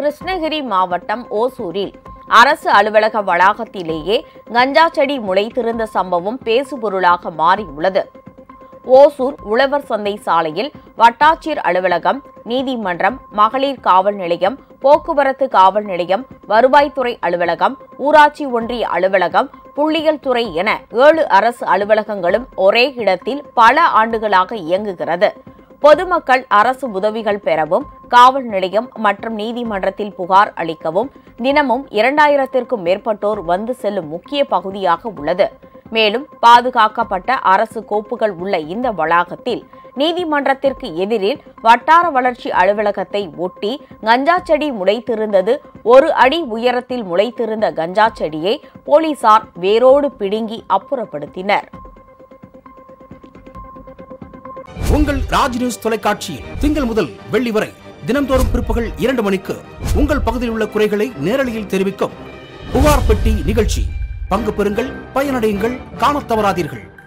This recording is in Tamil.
கிருஷ்ணகிரி மாவட்டம் ஓசூரில் அரசு அலுவலக வளாகத்திலேயே கஞ்சா செடி முளைத்திருந்த சம்பவம் பேசுபொருளாக மாறியுள்ளது. ஓசூர் உழவர் சந்தை சாலையில் வட்டாட்சியர் அலுவலகம், நீதிமன்றம், மகளிர் காவல் நிலையம், போக்குவரத்து காவல் நிலையம், வருவாய்த்துறை அலுவலகம், ஊராட்சி ஒன்றிய அலுவலகம், புள்ளியியல் துறை என 7 அரசு அலுவலகங்களும் ஒரே இடத்தில் பல ஆண்டுகளாக இயங்குகிறது. பொதுமக்கள் அரசு உதவிகள் பெறவும், காவல் நிலையம் மற்றும் நீதிமன்றத்தில் புகார் அளிக்கவும் தினமும் 2000த்திற்கும் மேற்பட்டோர் வந்து செல்லும் முக்கிய பகுதியாக உள்ளது. மேலும் பாதுகாக்கப்பட்ட அரசு கோப்புகள் உள்ள இந்த வளாகத்தில் நீதிமன்றத்திற்கு எதிரில் வட்டார வளர்ச்சி அலுவலகத்தை ஒட்டி கஞ்சா செடி முளைத்திருந்தது. 1 அடி உயரத்தில் முளைத்திருந்த கஞ்சா செடியை போலீசார் வேரோடு பிடுங்கி அப்புறப்படுத்தினர். உங்கள் ராஜ் நியூஸ் தொலைக்காட்சியில் திங்கள் முதல் வெள்ளி வரை தினந்தோறும் பிற்பகல் 2 மணிக்கு உங்கள் பகுதியில் உள்ள குறைகளை நேரலையில் தெரிவிக்கும் புகார் பெட்டி நிகழ்ச்சி. பங்கு பெறுங்கள், பயனடையுங்கள், காணத் தவறாதீர்கள்.